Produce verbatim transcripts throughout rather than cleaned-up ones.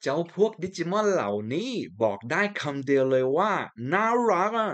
เจ้าพวกดิจิมอนเหล่านี้บอกได้คำเดียวเลยว่าน่ารักอะ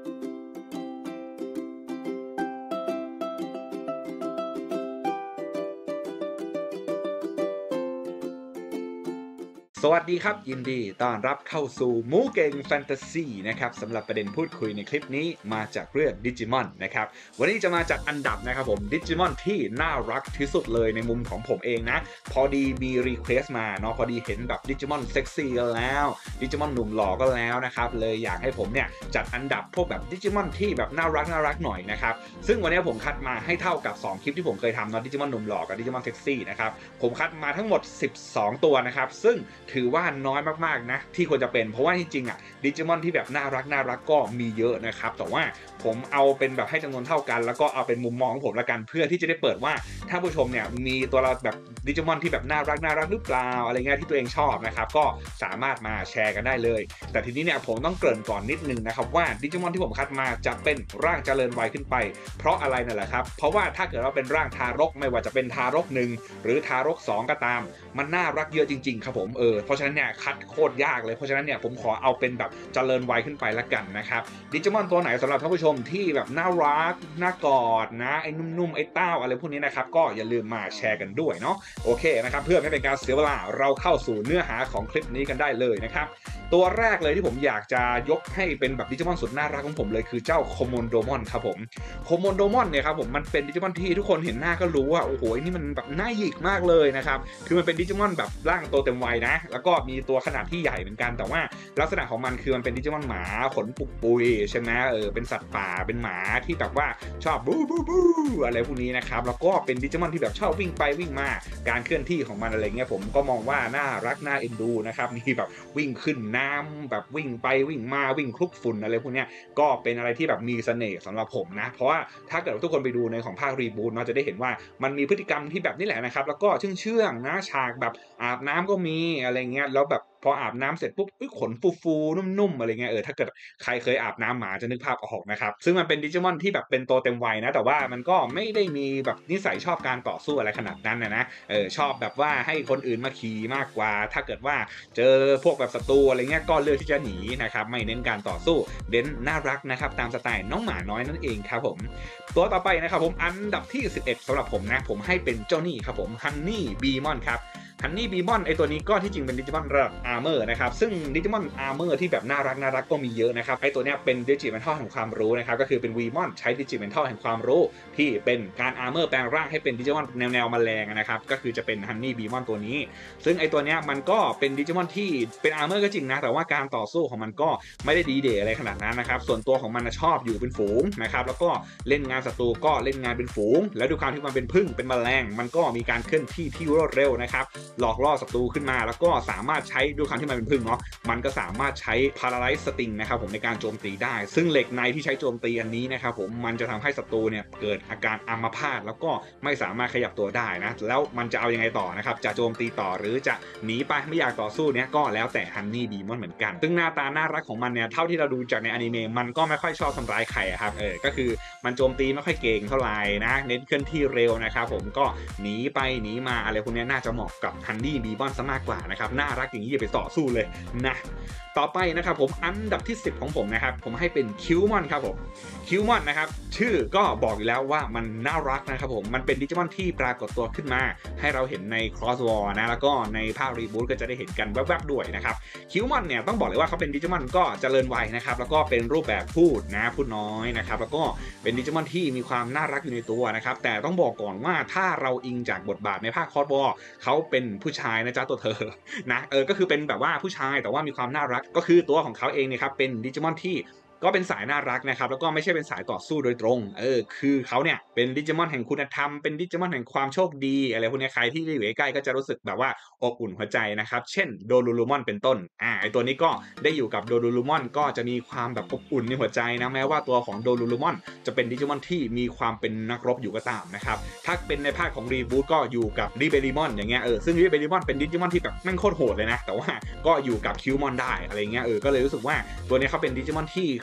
สวัสดีครับยินดีต้อนรับเข้าสู่หมูเก่งแฟนตาซีนะครับสำหรับประเด็นพูดคุยในคลิปนี้มาจากเรื่องดิจิมอนนะครับวันนี้จะมาจากอันดับนะครับผมดิจิมอนที่น่ารักที่สุดเลยในมุมของผมเองนะพอดีมีรีเควสต์มาเนาะพอดีเห็นแบบดิจิมอนเซ็กซี่ก็แล้วดิจิมอนหนุ่มหล่อก็แล้วนะครับเลยอยากให้ผมเนี่ยจัดอันดับพวกแบบดิจิมอนที่แบบน่ารักน่ารักหน่อยนะครับซึ่งวันนี้ผมคัดมาให้เท่ากับสองคลิปที่ผมเคยทำเนาะดิจิมอนหนุ่มหล่อกับดิจิมอนเซ็กซี่นะครับผมคัดมาทั้งหมดสิบสองตัวนะครับซึ่งถือว่าน้อยมากๆนะที่ควรจะเป็นเพราะว่าจริงๆอ่ะดิจิมอนที่แบบน่ารักน่ารักก็มีเยอะนะครับแต่ว่าผมเอาเป็นแบบให้จำนวนเท่ากันแล้วก็เอาเป็นมุมมองของผมละกันเพื่อที่จะได้เปิดว่าถ้าผู้ชมเนี่ยมีตัวเราแบบดิจิมอนที่แบบน่ารักน่ารักหรือเปล่าอะไรเงี้ยที่ตัวเองชอบนะครับก็สามารถมาแชร์กันได้เลยแต่ทีนี้เนี่ยผมต้องเกริ่นก่อนนิดนึงนะครับว่าดิจิมอนที่ผมคัดมาจะเป็นร่างเจริญวัยขึ้นไปเพราะอะไรนั่นแหละครับเพราะว่าถ้าเกิดว่าเป็นร่างทารกไม่ว่าจะเป็นทารกหนึ่งหรือทารกสองก็ตามมันน่ารักเยอะจริงๆครับผมเออเพราะฉะนั้นเนี่ยคัดโคตรยากเลยเพราะฉะนั้นเนี่ยผมขอเอาเป็นแบบเจริญวัยขึ้นไปละกันนะครับดิจิมอนตัวไหนสำหรับท่านผู้ชมที่แบบน่ารักน่ากอดนะไอ้นุ่มๆไอ้เต้าอะไรพวกนี้นะครับก็อย่าลืมมาแชร์กันด้วยเนาะโอเคนะครับเพื่อไม่เป็นการเสียเวลาเราเข้าสู่เนื้อหาของคลิปนี้กันได้เลยนะครับตัวแรกเลยที่ผมอยากจะยกให้เป็นแบบดิจิมอนสุดน่ารักของผมเลยคือเจ้าโคโมนโดมอนครับผมโคโมนโดมอนเนี่ยครับผมมันเป็นดิจิมอนที่ทุกคนเห็นหน้าก็รู้ว่าโอ้โหนี่มันแบบน่าหยิกมากเลยนะครับคือมันเป็นดิจิมอนแบบร่างโตเต็มวัยนะแล้วก็มีตัวขนาดที่ใหญ่เหมือนกันแต่ว่าลักษณะของมันคือมันเป็นดิจิมอนหมาขนปุกปุยใช่ไหมเออเป็นสัตว์ป่าเป็นหมาที่แบบว่าชอบบูบูบูอะไรพวกนี้นะครับแล้วก็เป็นดิจิมอนที่แบบชอบวิ่งไปวิ่งมาการเคลื่อนที่ของมันอะไรเงี้ยผมก็มองว่าน่ารักน่าเอ็นดูนะครับมีแบบวิ่งขึ้นน้ำแบบวิ่งไปวิ่งมาวิ่งคลุกฝุ่นอะไรพวกนี้ก็เป็นอะไรที่แบบมีเสน่ห์สำหรับผมนะเพราะว่าถ้าเกิดทุกคนไปดูในของภาครีบูทเราจะได้เห็นว่ามันมีพฤติกรรมที่แบบนี้แหละนะครับแล้วก็เชื่องๆนะฉากแบบอาบน้ำก็มีอะไรเงี้ยแล้วแบบพออาบน้ำเสร็จปุ๊บขนฟูๆนุ่มๆอะไรเงี้ยเออถ้าเกิดใครเคยอาบน้ำหมาจะนึกภาพออกนะครับซึ่งมันเป็นดิจิมอนที่แบบเป็นโตเต็มวัยนะแต่ว่ามันก็ไม่ได้มีแบบนิสัยชอบการต่อสู้อะไรขนาดนั้นนะนะเออชอบแบบว่าให้คนอื่นมาขี่มากกว่าถ้าเกิดว่าเจอพวกแบบศัตรูอะไรเงี้ยก็เลือกที่จะหนีนะครับไม่เน้นการต่อสู้เน้นน่ารักนะครับตามสไตล์น้องหมาน้อยนั่นเองครับผมตัวต่อไปนะครับผมอันดับที่สิบเอ็ดสำหรับผมนะผมให้เป็นเจ้านี่ครับผมฮันนี่บีมอนครับฮันนี่บีมอนไอตัวนี้ก็ที่จริงเป็นดิจิมอนระดับอาร์เมอร์นะครับซึ่งดิจิมอนอาร์เมอร์ที่แบบน่ารักน่ารักก็มีเยอะนะครับไอตัวนี้เป็นดิจิเมนทัลแห่งความรู้นะครับก็คือเป็นวีมอนใช้ดิจิเมนทัลแห่งความรู้ที่เป็นการอาร์เมอร์แปลงร่างให้เป็นดิจิมอนแนวแนวแมลงนะครับก็คือจะเป็นฮันนี่บีมอนตัวนี้ซึ่งไอตัวนี้มันก็เป็นดิจิมอนที่เป็นอาร์เมอร์ก็จริงนะแต่ว่าการต่อสู้ของมันก็ไม่ได้ดีเดย์อะไรขนาดนั้นนะครับส่วนตัวของมันชอบอยู่เป็นฝูงนะครับแล้วก็เล่นงานศัตรูก็เล่นงานเป็นฝูงแล้วด้วยความที่มันเป็นพึ่งเป็นแมลงมันก็มีการเคลื่อนที่ที่รวดเร็วนะครับหลอกล่อศัตรูขึ้นมาแล้วก็สามารถใช้ด้วยความที่มันเป็นพึ่งเนาะมันก็สามารถใช้ Paralyze Sting นะครับผมในการโจมตีได้ซึ่งเหล็กในที่ใช้โจมตีอันนี้นะครับผมมันจะทำให้ศัตรูเนี่ยเกิดอาการอัมพาตแล้วก็ไม่สามารถขยับตัวได้นะแล้วมันจะเอายังไงต่อนะครับจะโจมตีต่อหรือจะหนีไปไม่อยากต่อสู้เนี่ยก็แล้วแต่ฮันนี่บีมอนเหมือนกันซึ่งหน้าตาน่ารักของมันเนี่ยเท่าที่เราดูจากในอนิเมะมันก็ไม่ค่อยชอบทำร้ายใครครับเออก็คือมันโจมตีไม่ค่อยเก่งเท่าไหร่นะเน้นเคลื่อนที่เร็วนะครับผมก็หนีไปหนีมาอะไรพวกนี้น่าจะเหมาะกับฮันนี่บีมอนซะมากกว่านะครับน่ารักอย่างนี้อย่าไปต่อสู้เลยนะต่อไปนะครับผมอันดับที่สิบของผมนะครับผมให้เป็นคิวมอนครับผมคิวมอนนะครับชื่อก็บอกอยู่แล้วว่ามันน่ารักนะครับผมมันเป็นดิจิมอนที่ปรากฏตัวขึ้นมาให้เราเห็นใน Cross War นะแล้วก็ในภาครีบูทก็จะได้เห็นกันแวบๆด้วยนะครับคิวมอนเนี่ยต้องบอกเลยว่าเขาเป็นดิจิมอนก็เจริญวัยนะครับแล้วก็เป็นรูปแบบพูดนะพูดน้อยนะครับแล้วก็เป็นดิจิมอนที่มีความน่ารักอยู่ในตัวนะครับแต่ต้องบอกก่อนว่าถ้าเราอิงจากบทบาทในภาค Cross War เขาเป็นผู้ชายนะจ๊ะตัวเธอนะเออก็คือเป็นแบบว่าผู้ชายแต่ว่ามีความน่ารักก็คือตัวของเขาเองเนี่ยครับเป็นดิจิมอนที่ก็เป็นสายน่ารักนะครับแล้วก็ไม่ใช่เป็นสายต่อสู้โดยตรงเออคือเขาเนี่ยเป็นดิจิมอนแห่งคุณธรรมเป็นดิจิมอนแห่งความโชคดีอะไรพวกนี้ใครที่อยู่ใกล้ๆก็จะรู้สึกแบบว่าอบอุ่นหัวใจนะครับเช่นโดลูลูมอนเป็นต้นอ่าไอตัวนี้ก็ได้อยู่กับโดลูลูมอนก็จะมีความแบบอบอุ่นในหัวใจนะแม้ว่าตัวของโดลูลูมอนจะเป็นดิจิมอนที่มีความเป็นนักรบอยู่ก็ตามนะครับถ้าเป็นในภาคของรีบูทก็อยู่กับริเบลิมอนอย่างเงี้ยเออซึ่งริเบลิมอนเป็นดิจิมอนที่แบบแม่งโคตรโหดเลยนะแต่ว่าก็อยู่กับคิวมอนได้อะไรเงี้ยเออก็เลยรู้สึกว่าตัวนี้เขาเป็นดิจิมอนที่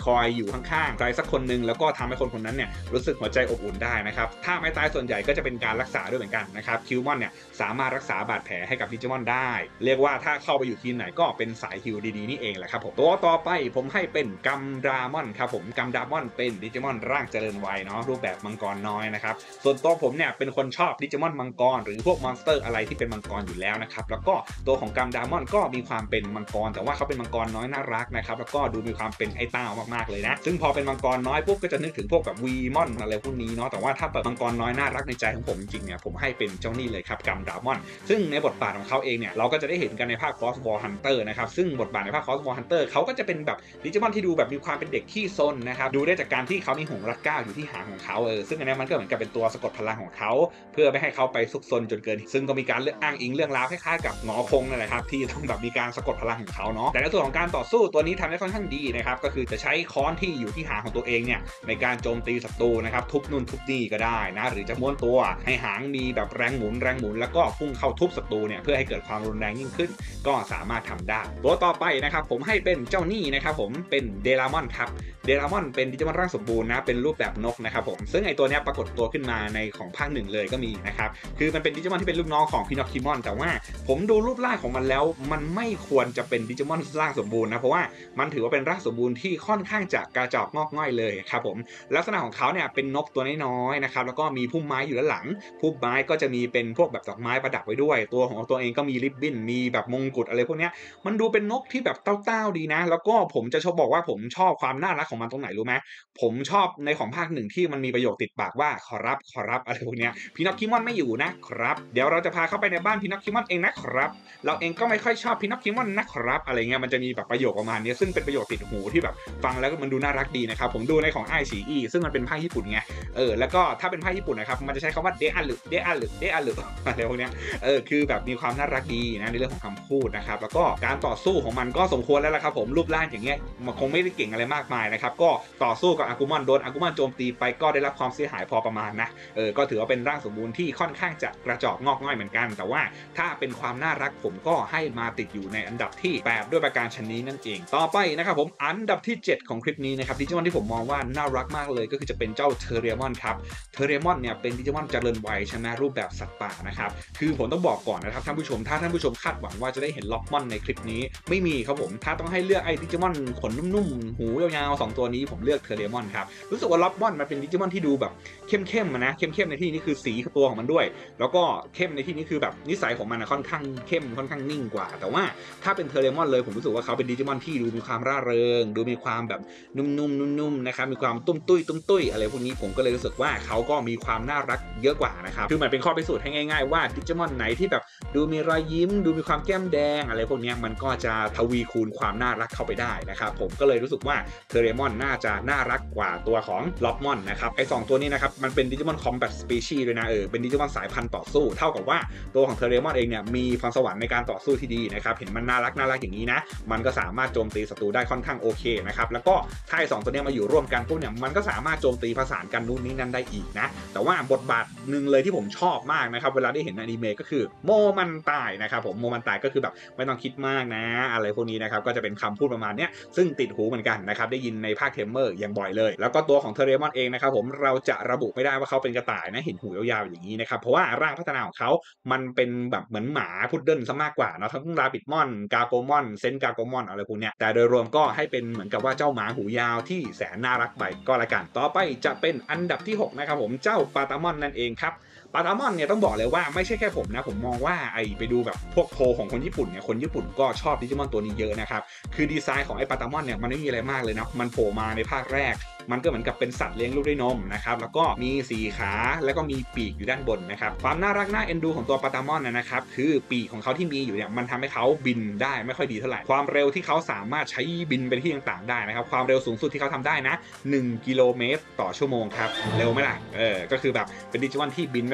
คอยอยู่ข้างๆใครสักคนหนึ่งแล้วก็ทำให้คนคนนั้นเนี่ยรู้สึกหัวใจอบอุ่นได้นะครับถ้าไม้ตายส่วนใหญ่ก็จะเป็นการรักษาด้วยเหมือนกันนะครับคิวมอนเนี่ยสามารถรักษาบาดแผลให้กับดิจิมอนได้เรียกว่าถ้าเข้าไปอยู่ทีมไหนก็เป็นสายฮิลดีๆนี่เองแหละครับผมตัวต่อไปผมให้เป็นกัมดามอนครับผมกัมดามอนเป็นดิจิมอนร่างเจริญวัยเนาะรูปแบบมังกรน้อยนะครับส่วนตัวผมเนี่ยเป็นคนชอบดิจิมอนมังกรหรือพวกมอนสเตอร์อะไรที่เป็นมังกรอยู่แล้วนะครับแล้วก็ตัวของกัมดามอนก็มีความเป็นมังกรแต่ว่าเขาเป็นมังกรน้อยน่ารักนะครับแล้วก็ดูมีความเป็นไอ้เต้ามากๆเลยนะซึ่งพอเป็นมังกรน้อยปุ๊บก็จะนึกถึงพวกแบบวีมอนอะไรพวกนี้เนาะแต่ว่าถ้าแบบมังกรน้อยน่ารักในใจของผมจริงๆเนี่ยผมให้เป็นเจ้านี่เลยครับกัมดามอนซึ่งในบทบาทของเขาเองเนี่ยเราก็จะได้เห็นกันในภาค Cross War Hunter นะครับซึ่งบทบาทในภาค Cross War Hunter เขาก็จะเป็นแบบดิจิมอนที่ดูแบบมีความเป็นเด็กขี้ซนนะครับดูได้จากการที่เขามีหงส์รัดเกล้าอยู่ที่หางของเขาเออซึ่งอันนี้มันก็เหมือนกับเป็นตัวสะกดพลังของเขาเพื่อไม่ให้เขาไปซุกซนจนเกินซึ่งก็มีการเลือกอ้างอิงเรื่องราวคล้ายๆกับหงอคงนั่นแหละครับที่ต้องแบบมีการสะกดพลังของเขาเนาะแต่ในส่วนของการต่อสู้ตัวนี้ทำได้ค่อนข้างดีนะครับก็คือจะใช้ค้อนที่อยู่ที่หางของตัวเองเนี่ยในการโจมตีศัตรูนะครับทุบนู่นทุบนี่ก็ได้นะหรือจะม้วนตัวให้หางมีแบบแรงหมุนแรงหมุนแล้วก็พุ่งเข้าทุบศัตรูเนี่ยเพื่อให้เกิดความรุนแรงยิ่งขึ้นก็สามารถทำได้ตัวต่อไปนะครับผมให้เป็นเจ้านี่นะครับผมเป็นเดรามอนครับเดรามอนเป็นดิจิมอนร่างสมบูรณ์นะเป็นรูปแบบนกนะครับผมซึ่งไอตัวนี้ปรากฏตัวขึ้นมาในของภาคหนึ่งเลยก็มีนะครับคือมันเป็นดิจิมอนที่เป็นลูกน้องของพินอคคิมอนแต่ว่าผมดูรูปร่างของมันแล้วมันไม่ควรจะเป็นดิจิมอนร่างสมบูรณ์นะเพราะว่ามันถือว่าเป็นร่างสมบูรณ์ที่ค่อนข้างจะกระจอกงอกง่อยเลยครับผมลักษณะของเขาเนี่ยเป็นนกตัวน้อยๆนะครับแล้วก็มีพุ่มไม้อยู่ด้านหลังพุ่มไม้ก็จะมีเป็นพวกแบบดอกไม้ประดับไว้ด้วยตัวของตัวเองก็มีริบบิ้นมีแบบมงกุฎอะไรพวกนี้มันดูเป็นนกที่แบบเต้าๆดีนะแล้วก็ผมจะชอบบอกว่าผมชอบความน่ารักของมันตรงไหนรู้ไหมผมชอบในของภาคหนึ่งที่มันมีประโยคติดปากว่าขอรับขอรับอะไรพวกนี้พินอคคิมอนไม่อยู่นะครับเดี๋ยวเราจะพาเข้าไปในบ้านพินอคคิมอนเองนะครับเราเองก็ไม่ค่อยชอบพินอคคิมอนนะครับอะไรเงี้ยมันจะมีแบบประโยคประมาณนี้ซึ่งเป็นประโยคติดหูที่แบบฟังแล้วมันดูน่ารักดีนะครับผมดูในของไอซีอีซึ่งมันเป็นภาคญี่ปุ่นไงเออแล้วก็ถ้าเป็นภาคญี่ปุ่นนะครับมันจะใช้คำว่าเดอะลึเดอะลึเดอะลึอะไรพวกนี้เออคือแบบมีความน่ารักดีนะในเรื่องของคำพูดนะครับแล้วก็การต่อสู้ของมันก็สมควรแล้วละครับผมรูปร่างอย่างเงี้ยมันคงไม่ได้เก่งอะไรมากมายนะครับก็ต่อสู้กับอากุมอนโดนอากุมอนโจมตีไปก็ได้รับความเสียหายพอประมาณนะเออก็ถือว่าเป็นร่างสมบูรณ์ที่ค่อนข้างจะกระจอกงอกง่อยเหมือนกันแต่ว่าถ้าเป็นความน่ารักผมก็ให้มาติดอยู่ในอันดับที่แปดด้วยประการชนนี้นั่นเองต่อไปนะครับผมอันดับที่เจ็ดของคลิปนี้นะครับดิจิมอนที่ผมมองว่าน่ารักมากเลยก็คือจะเป็นเจ้าเทเรมอนครับเทเรมอนเนี่ยเป็นดิจิมอนเจริญวัยใช่ไหมรูปแบบสัตว์ป่านะครับคือผมต้องบอกก่อนนะครับท่านผู้ชมถ้าท่านผู้ชมคาดหวังว่าจะได้เห็นล็อกมอนในคลิปนี้ไม่มีครับผมถ้าต้องให้เลือกไอ้ดิจิมอนขนนุ่มๆหูยาวๆสองตัวนี้ผมเลือกเทเรมอนครับรู้สึกว่าล็อกมอนมันเป็นดิจิมอนที่ดูแบบเข้มๆนะเข้มๆในที่นี้คือสีตัวของมันด้วยแล้วก็เข้มในที่นี้คือแบบนิสัยของมันค่อนข้างเข้มค่อนข้างนิ่งกว่าแต่ว่าถ้าเป็นเทเรมอนเลยผมรู้สึกว่าเขาเป็นดิจิมอนที่ดูมีความร่าเริงดูมีความแบบนุ่มๆนุ่มๆนะครับมีความตุ้มตุ้ยตุ้มตุ้ยอะไรพวกนี้ผมก็เลยรู้สึกว่าเขาก็มีความน่ารักเยอะกว่านะครับคือเหมือนเป็นข้อพิสูจน์ให้ง่ายๆว่าดิจิมอนไหนที่แบบดูมีรอยยิ้มดูมีความแก้มแดงอะไรพวกนี้มันก็จะทวีคูณความน่ารักเข้าไปได้นะครับผมก็เลยรู้สึกว่าเทเรมอนน่าจะน่ารักกว่าตัวของล็อบมอนนะครับไอ้สองตัวนี้นะครับมันเป็นดิจิมอนคอมแบทสปีชีส์ด้วยนะเออเป็นดิจิมอนสายพันธุ์ต่อสู้เท่ากับว่าตัวของเทเรมอนเองเนี่ยมีพรสวรรค์ในการต่อสู้ที่ดีนะครับเห็นมันน่ารักน่ารักอย่างนี้นะมันก็สามารถโจมตีศัตรูได้ค่อนข้างโอเคนะครับแล้วก็ถ้าไอ้สองตัวนี้มาอยู่ร่วมกันพวกเนี่ยมันก็สามารถโจมตีผสานกันนู่นนี่นั่นได้อีกนะแต่ว่าบทบาทหนึ่งเลยที่ผมชอบมากนะครับเวลาได้เห็นอนิเมะก็คือโมมันตายนะครับผมโมมันตายก็คือแบบไม่ต้องคิดมากนะอะไรพวกนี้นะครับก็จะเป็นคำพูดประมาณนี้ซึ่งติดหูเหมือนกันนะครับได้ยินในภาคเทมเมอร์อย่างบ่อยเลยแล้วก็ตัวของเทเรมอนเองนะครับผมเราจะระบุไม่ได้ว่าเขาเป็นกระต่ายนะเห็นหูยาวๆอย่างนี้นะครับเพราะว่าร่างพัฒนาของเขามันเป็นแบบเหมือนหมาพุดเดิ้ลซะมากกว่าเนาะทั้งราบิดมอนกาโกมอนเซนกาโกมอนอะไรพวกนี้แต่โดยรวมก็ให้เป็นเหมือนกับว่าเจ้าหมาหูยาวที่แสนน่ารักไปก็แล้วกันต่อไปจะเป็นอันดับที่หกนะครับผมเจ้าปาตามอนนั่นเองครับปาตามอนเนี่ยต้องบอกเลยว่าไม่ใช่แค่ผมนะผมมองว่าไอไปดูแบบพวกโพของคนญี่ปุ่นเนี่ยคนญี่ปุ่นก็ชอบดิจิมอนตัวนี้เยอะนะครับคือดีไซน์ของไอปาตามอนเนี่ยมันไม่มีอะไรมากเลยนะมันโผล่มาในภาคแรกมันก็เหมือนกับเป็นสัตว์เลี้ยงลูกด้วยนมนะครับแล้วก็มีสี่ขาแล้วก็มีปีกอยู่ด้านบนนะครับความน่ารักน่าเอ็นดูของตัวปาตามอนนะครับคือปีกของเขาที่มีอยู่เนี่ยมันทำให้เขาบินได้ไม่ค่อยดีเท่าไหร่ความเร็วที่เขาสามารถใช้บินไปที่ต่างๆได้นะครับความเร็วสูงสุดที่เขาทำได้นะหนึ่งกิโลเมตรต่อชั่วโมงครับเร็วไหมล่ะเออก็คือแบบเป็นดิจิมอนที่บินไม่ค่อย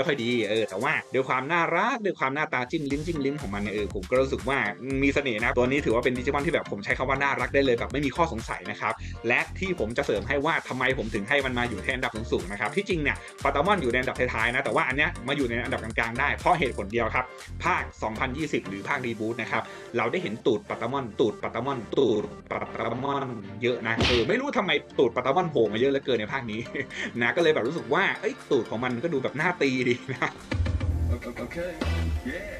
ค่อยดีเออแต่ว่าด้วยความน่ารักด้วยความหน้าตาจิ้มลิ้มจิ้มลิ้มของมันเนี่ยเออผมก็รู้สึกว่ามีเสน่ห์นะตัวนี้ถือว่าเป็นดิจิมอนที่แบบผมใช้คำว่าน่ารักได้เลยแบบไม่มีข้อสงสัยนะครับและที่ผมจะเสริมให้ว่าทำไมผมถึงให้มันมาอยู่ในอันดับสูงๆนะครับที่จริงเนี่ยปาตามอนอยู่ในอันดับท้ายๆนะแต่ว่าอันเนี้ยมาอยู่ในอันดับกลางๆได้เพราะเหตุผลเดียวครับภาคสองพันยี่สิบหรือภาครีบูตนะครับเราได้เห็นตูดปาตามอนตูดปาตามอนตูดปาตามอนเยอะนะเออไม่รู้ทำไมตูดปาตามอนโผล่มาเยอะเหลือเกินในภาคนี้นะก็เลยแบบรู้สึกว่าเอ้ยตูดของมันก็ดูแบบน่าตีดีนะ Okay. Yeah.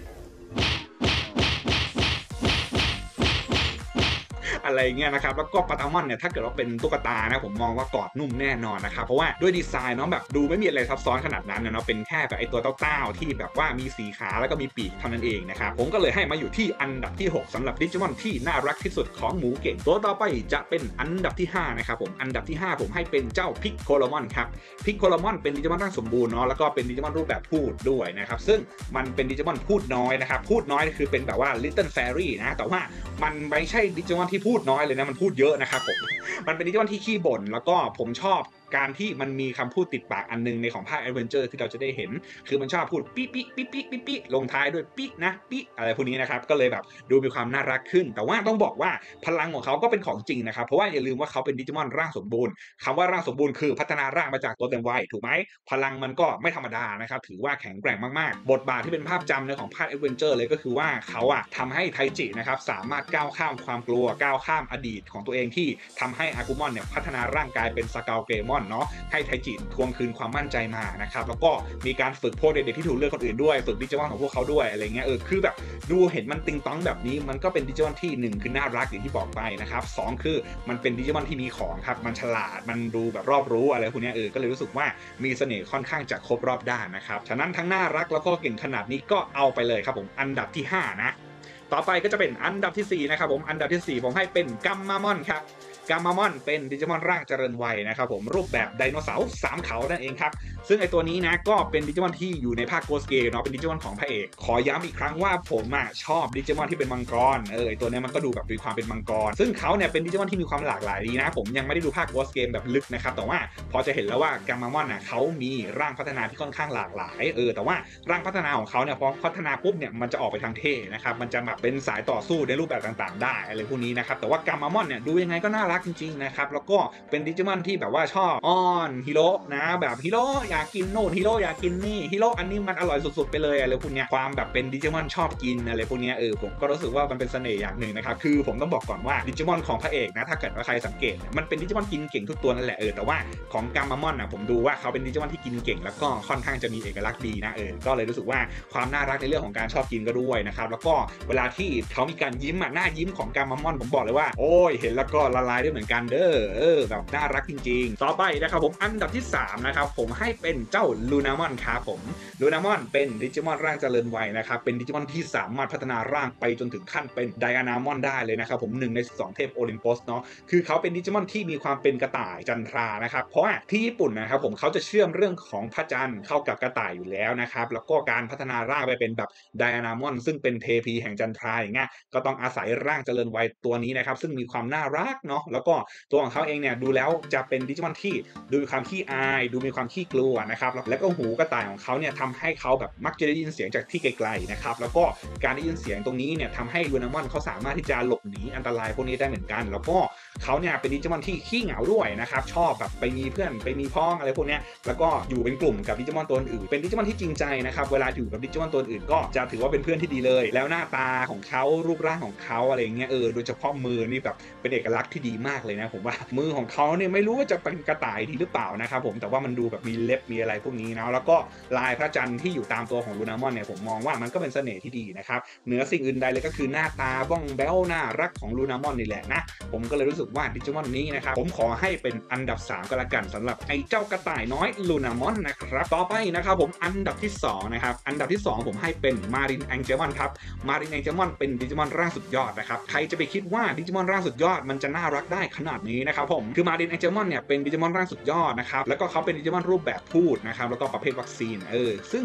อะไรเงี้ยนะครับแล้วก็ปาตามอนเนี่ยถ้าเกิดว่าเป็นตุ๊กตานะผมมองว่ากอดนุ่มแน่นอนนะครับเพราะว่าด้วยดีไซน์เนาะแบบดูไม่มีอะไรซับซ้อนขนาดนั้นเนาะเป็นแค่แบบไอตัวเต้าๆที่แบบว่ามีสีขาแล้วก็มีปีกเท่านั้นเองนะครับผมก็เลยให้มาอยู่ที่อันดับที่หกสำหรับดิจิมอนที่น่ารักที่สุดของหมูเก่งตัวต่อไปจะเป็นอันดับที่ห้านะครับผมอันดับที่ห้าผมให้เป็นเจ้าพิกโคโลมอนครับพิกโคโลมอนเป็นดิจิมอนร่างสมบูรณ์เนาะแล้วก็เป็นดิจิมอนรูปแบบพูดด้วยนะครับซึ่งมันเป็นดิจิมอนพูดน้อยนะครับพูดน้อยคือเป็นแบบว่า Little Fairy นะแต่ว่ามันไม่ใช่ดิจิมอนที่พูดน้อยเลยนะมันพูดเยอะนะครับผมมันเป็นดิจิมอนที่ขี้บ่นแล้วก็ผมชอบการที่มันมีคำพูดติดปากอันนึงในของภาคแอดเวนเจอร์ที่เราจะได้เห็นคือมันชอบพูดปิ๊ปิ๊ปิ๊ปิ๊ปิ๊ปิ๊ลงท้ายด้วยปิ๊นะปิ๊อะไรพวกนี้นะครับก็เลยแบบดูมีความน่ารักขึ้นแต่ว่าต้องบอกว่าพลังของเขาก็เป็นของจริงนะครับเพราะว่าอย่าลืมว่าเขาเป็นดิจิมอนร่างสมบูรณ์คำว่าร่างสมบูรณ์คือพัฒนาร่างมาจากตัวเต็มวัยถูกไหมพลังมันก็ไม่ธรรมดานะครับถือว่าแข็งแกร่งมากๆบทบาทที่เป็นภาพจำในของภาคแอดเวนเจอร์เลยก็คือว่าเขาอะทำให้ไทจินะครับสามารถก้าวข้ามความกลัวก้าวข้ามอดีตของตัวเองที่ทำให้อากุมอนเนี่ยพัฒนาร่างกายเป็นสกาลเกมอนเนาะให้ไทจิทวงคืนความมั่นใจมานะครับแล้วก็มีการฝึกพวกเด็กๆที่ถูกเลือกคนอื่นด้วยฝึกดิจิมอนของพวกเขาด้วยอะไรเงี้ยเออคือแบบดูเห็นมันติงต้องแบบนี้มันก็เป็นดิจิมอนที่หนึ่งคือน่ารักอย่างที่บอกไปนะครับสองคือมันเป็นดิจิมอนที่มีของครับมันฉลาดมันดูแบบรอบรู้อะไรพวกนี้เออก็เลยรู้สึกว่ามีเสน่ห์ค่อนข้างจะครบรอบด้านนะครับฉะนั้นทั้งน่ารักแล้วก็เก่งขนาดนี้ก็เอาไปเลยครับผมอันดับที่ห้านะต่อไปก็จะเป็นอันดับที่สี่นะครับผมอันดับที่สี่ผมให้เป็นกัมมามอนครับกัมมามอนเป็นดิจิมอนร่างเจริญวัยนะครับผมรูปแบบไดโนเสาร์สามเขานั่นเองครับซึ่งไอตัวนี้นะก็เป็นดิจิมอนที่อยู่ในภาคโกสเกเนาะเป็นดิจิมอนของพระเอกขอย้ำอีกครั้งว่าผมอ่ะชอบดิจิมอนที่เป็นมังกรเออไอตัวนี้มันก็ดูแบบมีความเป็นมังกรซึ่งเขาเนี่ยเป็นดิจิมอนที่มีความหลากหลายดีนะผมยังไม่ได้ดูภาคโกสเกมแบบลึกนะครับแต่ว่าพอจะเห็นแล้วว่ากัมมามอนอ่ะเขามีร่างพัฒนาที่ค่อนข้างหลากหลายเออแต่ว่าร่างพัฒนาของเขาเนี่ยพอพัฒนาปุ๊บเนี่ยมันจะออกไปทางเท่นะครับมันจะแบบเป็นสายต่อสู้ในรูปแบบต่างๆได้อะไรพวกนี้นะครับแต่ว่ากัมมามอนเนี่ยดูยังไงก็น่ารักจริงๆนะครับแล้วก็เป็นดิจิมอนที่แบบว่าชอบอ้อนฮีโร่นะแบบฮีโร่อยากกินโน่นฮีโร่อยากกินนี่ฮีโร่อันนี้มันอร่อยสุดๆไปเลยอะไรพวกนี้ความแบบเป็นดิจิมอนชอบกินอะไรพวกนี้เออผมก็รู้สึกว่ามันเป็นเสน่ห์อย่างหนึ่งนะครับคือผมต้องบอกก่อนว่าดิจิมอนของพระเอกนะถ้าเกิดว่าใครสังเกตมันเป็นดิจิมอนกินเก่งทุกตัวนั่นแหละเออแต่ว่าของกัมมามอนอ่ะผมดูว่าเขาเป็นดิจิมอนที่กินเก่งแล้วก็ค่อนข้างจะมีเอกลักษณ์ดีนะเออก็เลยรู้สึกว่าความน่ารักในเรื่องของการชอบกินก็ด้วยนะครับแล้วก็เวลาที่เขามีการยิ้มอ่ะหน้ายิ้มของกัมมามอนผมบอกเลยว่าโอ้ยเห็นแล้วก็ละลายได้เหมือนกันเด้อเออแบบน่ารักจริงๆต่อไปนะครับผมอันดับที่สามนะครับผมให้เป็นเจ้าลูนามอนครับผมลูนามอนเป็นดิจิมอนร่างเจริญวัยนะครับเป็นดิจิมอนที่สามารถพัฒนาร่างไปจนถึงขั้นเป็นไดอานามอนได้เลยนะครับผมหนึ่งในสิบสองเทพโอลิมปัสเนาะคือเขาเป็นดิจิมอนที่มีความเป็นกระต่ายจันทรานะครับเพราะว่าที่ญี่ปุ่นนะครับผมเขาจะเชื่อมเรื่องของพระจันทร์เข้ากับกระต่ายอยู่แล้วนะครับแล้วก็การพัฒนาร่างไปเป็นแบบไดอานามอนซึ่งเป็นเทพีแห่งจันทราอย่างเงี้ยก็ต้องอาศัยร่างเจริญวัยตัวนี้นะครับซึ่งมีความน่ารักเนาะแล้วก็ตัวของเขาเองเนี่ยดูแล้วจะเป็นดิจิมอนที่ดูมีความขี้อายดูมีความขี้กลัวนะครับแล้วก็หูกระต่ายของเขาเนี่ยทำให้เขาแบบมักจะได้ยินเสียงจากที่ไกลๆนะครับแล้วก็การได้ยินเสียงตรงนี้เนี่ยทำให้ลูนามอนเขาสามารถที่จะหลบหนีอันตรายพวกนี้ได้เหมือนกันแล้วก็เขาเนี่ยเป็นดิจิมอนที่ขี้เหงาด้วยนะครับชอบแบบไปมีเพื่อนไปมีพ้องอะไรพวกนี้แล้วก็อยู่เป็นกลุ่มกับดิจิมอนตัวอื่นเป็นดิจิมอนที่จริงใจนะครับเวลาอยู่กับดิจิมอนตัวอื่นก็จะถือว่าเป็นเพื่อนที่ดีเลยแล้วหน้าตาของเขารูปร่างของเขาอะไรเงี้ยเออโดยเฉพาะมือนี่แบบเป็นเอกลักษณ์ที่ดีมากเลยนะผมว่ามือของเขาเนี่ยไม่รู้ว่าจะเป็นกระต่ายดีหรือเปล่านะครับผมแต่ว่ามันดูแบบมีเล็บมีอะไรพวกนี้นะแล้วก็ลายพระจันทร์ที่อยู่ตามตัวของลูนามอนเนี่ยผมมองว่ามันก็เป็นเสน่ห์ที่ดีนะครับเหนือสิ่งอื่นใดเลยก็คือหน้าตาบ้องแบ้วน่ารักของลูนามอนนี่แหละนะผมก็เลยรู้สึกว่าดิจิมอนนี้นะครับผมขอให้เป็นอันดับสามก็แล้วกันสำหรับไอ้เจ้ากระต่ายน้อยลูนามอนนะครับต่อไปนะครับผมอันดับที่สองนะครับอันดับที่สองผมให้เป็นมารินแองเจมอนครับมารินแองเจมอนเป็นดิจิมอนร่างสุดยอดนะครับใครจะไปคิดว่าดิจิมอนร่างสุดยอดมันจะน่ารักได้ขนาดนี้นะครับผมคือมารินแองเจมอนเนี่ยเป็นดิจิมอนร่างสุดยอดนะครับแล้วก็เขาเป็นดิจิมอนรูปแบบพูดนะครับแล้วก็ประเภทวัคซีนเออซึ่งแบบ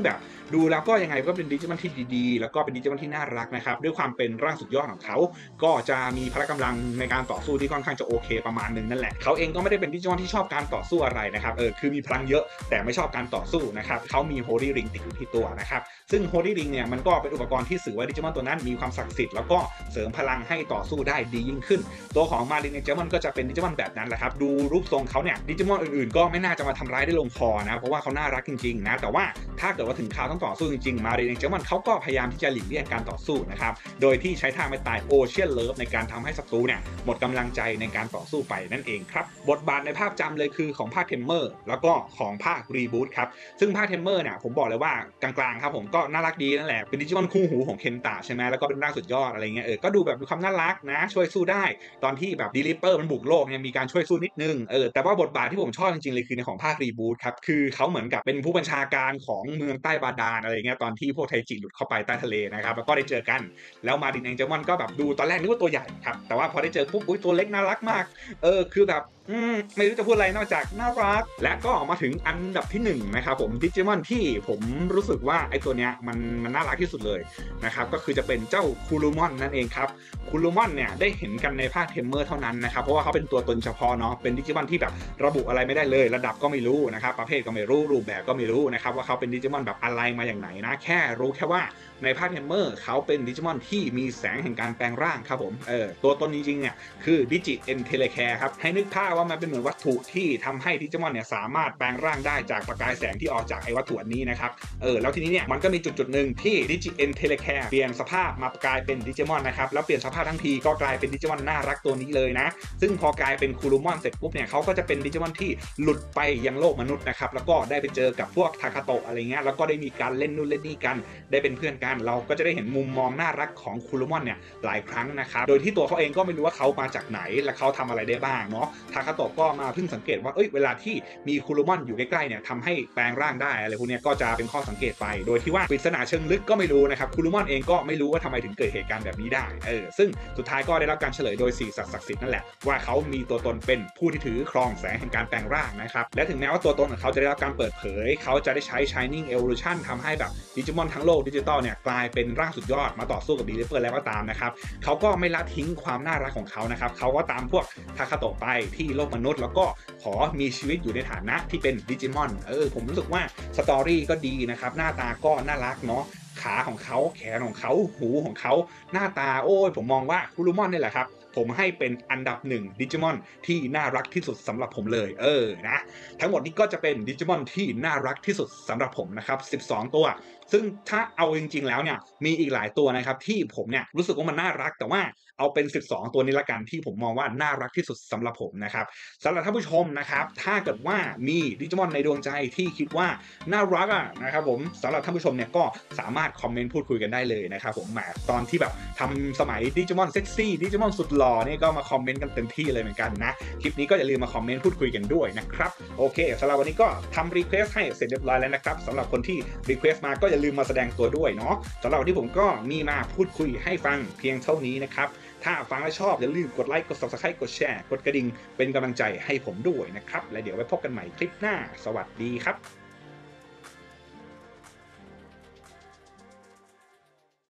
ดูแล้วก็ยังไงก็เป็นดิจิมอนที่ดีๆแล้วก็เป็นดิจิมอนที่น่ารักนะครับด้วยความเป็นร่างสุดยอดของเขาก็จะมีพละกำลังในการต่อสู้ที่ค่อนข้างจะโอเคประมาณนึงนั่นแหละเขาเองก็ไม่ได้เป็นดิจิมอนที่ชอบการต่อสู้อะไรนะครับเออคือมีพลังเยอะแต่ไม่ชอบการต่อสู้นะครับเขามีโฮลี่ริงติดอยู่ที่ตัวนะครับซึ่งโฮลี่ริงเนี่ยมันก็เป็นอุปกรณ์ที่สื่อว่าดิจิมอนตัวนั้นมีความศักดิ์สิทธิ์แล้วก็เสริมพลังให้ต่อสู้ได้ดียิ่งขึ้นตัวของมารินเอเจมอนก็จะเป็นดิจิมอนแบบนั้นแหละครับดูรูปทรงเขาเนี่ยดิจิมอนอื่นๆก็ไม่น่าจะมาทำร้ายได้ลงคอนะเพราะว่าเขาน่ารักจริงๆนะแต่ว่าถ้าเกิดว่าถึงคราวต้องต่อสู้จริงๆมารินเอเจมอนเขาก็พยายามที่จะหลีกเลี่ยงการต่อสู้นะครับโดยที่ใช้ท่าไม่ตายโอเชียนเลิฟในการทำให้ศัตรูเนี่ยหมดกำลังใจในการต่อสู้ไปนั่นเองครับบทบาทในภาพจำเลยคือของภาคเทมเมอร์แล้วก็ของภาครีบูทครับซึ่งภาคเทมเมอร์เนี่ยผมบอกเลยว่ากลางๆครับผมก็น่ารักดีนั่นแหละเป็นดิจิมอนคู่หูของเคนตะใช่ไหมแล้วก็เป็นร่างสุดยอดอะไรเงี้ยเออก็ดูแบบมีความน่ารักนะช่วยสู้ได้ตอนที่แบบดีลิปเปอร์มันบุกโลกเนี่ยมีการช่วยสู้นิดนึงเออแต่ว่าบทบาทที่ผมชอบจริงๆเลยคือในของภาครีบูทครับคือเขาเหมือนกับเป็นผู้บัญชาการของเมืองใต้บาดาลอะไรเงี้ยตอนที่พวกไทจิหลุดเข้าไปใต้ทะเลนะครับแล้วก็ได้เจอกันแล้วมารินเอเจมอนก็แบบดูตอนแรกนึกว่าตัวใหญ่ครับแต่ว่าพอได้เจอปุ๊บอุ้ยตัวเล็กน่ารักมากเออคือแบบอืมไม่รู้จะพูดอะไรนอกจากน่ารักและก็มาถึงอันดับที่หนึ่งนะครับผมดิจิมอนที่ผมรู้สึกว่าไอ้ตัวเนี้ยมันมันน่ารักที่สุดเลยนะครับก็คือจะเป็นเจ้าคูลูมอนนั่นเองครับคูลูมอนเนี่ยได้เห็นกันในภาคเทมเมอร์เท่านั้นนะครับเพราะว่าเขาเป็นตัวตนเฉพาะเนาะเป็นดิจิมอนที่แบบระบุอะไรไม่ได้เลยระดับก็ไม่รู้นะครับประเภทก็ไม่รู้รูปแบบก็ไม่รู้นะครับว่าเขาเป็นดิจิมอนแบบอะไรมาอย่างไหนนะแค่รู้แค่ว่าในภาคเทมเมอร์เขาเป็นดิจิมอนที่มีแสงแห่งการแปลงร่างครับผมเออตัวตนจริงๆเนี่ยคือดิจิเอ็นเทเลแคร์ครับให้นึกภาพว่ามันเป็นเหมือนวัตถุที่ทำให้ดิจิมอนเนี่ยสามารถแปลงร่างได้จากประกายแสงที่ออกจากไอ้วัตถุนี้นะครับเออแล้วทีนี้เนี่ยมันก็มีจุดจุดหนึ่งที่ดิจิเอ็นเทเลแคร์เปลี่ยนสภาพมากลายเป็นดิจิมอนนะครับแล้วเปลี่ยนสภาพทั้งทีก็กลายเป็นดิจิมอนน่ารักตัวนี้เลยนะซึ่งพอกลายเป็นคูลูมอนเสร็จปุ๊บเนี่ยเขาก็จะเป็นดิจิมอนที่หลุดไปยังโลกมนุษย์นะครับแล้วก็ได้ไปเจอกับพวกทาคาโตะอะไรเงี้ยแล้วก็ได้มีการเล่นนู่นเล่นนี่กันได้เป็นเพื่อนกันเราก็จะได้เห็นมุมมองน่ารักของคูลูมอนเนี่ยหลายครั้งนะครับโดยที่ตัวเขาเองก็ไม่รู้ว่าเขามาจากไหนและเขาทำอะไรได้บ้างเนาะทาคาโตะก็มาเพิ่งสังเกตว่าเอ้ยเวลาที่มีคูลูมอนอยู่ใกล้ๆเนี่ยทำให้แปลงร่างได้อะไรพวกนี้ก็จะเป็นข้อสังเกตไปโดยที่ว่าปริศนาเชิงลึกก็ไม่รู้นะครับคูลูมอนเองก็ไม่รู้ว่าทำไมถึงเกิดเหตุการณ์แบบนี้ได้เออซึ่งสุดท้ายก็ได้รับการเฉลยโดยสี่สัตว์ศักดิ์สิทธิ์นั่นแหละว่าเขามีตัวตนเป็นผู้ที่ถือครองแสงแห่งการแปลงร่างนะครับและถึงแม้ว่าตัวตนของเขาจะได้รับการเปิดเผยเขาจะได้ใช้ Shining Evolution ทำให้แบบดิจิมอนทั้งโลกดิจิตอลเนี่ยกลายเป็นร่างสุดยอดมาต่อสู้กับดีลิเปอร์แล้วก็ตามนะครับเขาก็ไม่ละทิ้งความน่ารักของเขานะครับเขาก็ตามพวกทาคาโตะไปที่โลกมนุษย์แล้วก็ขอมีชีวิตอยู่ในฐานะที่เป็นดิจิมอนเออผมรู้สึกว่าสตอรี่ก็ดีนะครับหน้าตาก็น่ารักเนาะขาของเขาแขนของเขาหูของเขาหน้าตาโอ้ยผมมองว่าคูลูมอนนี่แหละครับผมให้เป็นอันดับหนึ่งดิจิมอนที่น่ารักที่สุดสำหรับผมเลยเออนะทั้งหมดนี้ก็จะเป็นดิจิมอนที่น่ารักที่สุดสำหรับผมนะครับสิบสองตัวซึ่งถ้าเอาจริงๆแล้วเนี่ยมีอีกหลายตัวนะครับที่ผมเนี่ยรู้สึกว่ามันน่ารักแต่ว่าเอาเป็นสิบสองตัวนี้ละกันที่ผมมองว่าน่ารักที่สุดสำหรับผมนะครับสำหรับท่านผู้ชมนะครับถ้าเกิดว่ามีดิจิมอนในดวงใจที่คิดว่าน่ารักอ่ะนะครับผมสำหรับท่านผู้ชมเนี่ยก็สามารถคอมเมนต์พูดคุยกันได้เลยนะครับผมแหมตอนที่แบบทำสมัยดิจิมอนเซ็กซี่ดิจิมอนสุดหล่อนี่ก็มาคอมเมนต์กันเต็มที่เลยเหมือนกันนะคลิปนี้ก็อย่าลืมมาคอมเมนต์พูดคุยกันด้วยนะครับโอเคสำหรับวันนี้ก็ทำรีเควสให้เสร็จเรียบร้อยแล้วนะครับสำหรับคนที่รีเควสมาก็อย่าลืมมาแสดงตัวด้วยเนาะสำหรับวันนี้ผมก็มีมาพูดคุยให้ฟังเพียงเท่านี้นะครับถ้าฟังแล้วชอบอย่าลืมกดไลค์กด ซับสไครบ์ กดแชร์กดกระดิ่งเป็นกำลังใจให้ผมด้วยนะครับและเดี๋ยวไว้พบกันใหม่คลิปหน้าสวัสดีครับ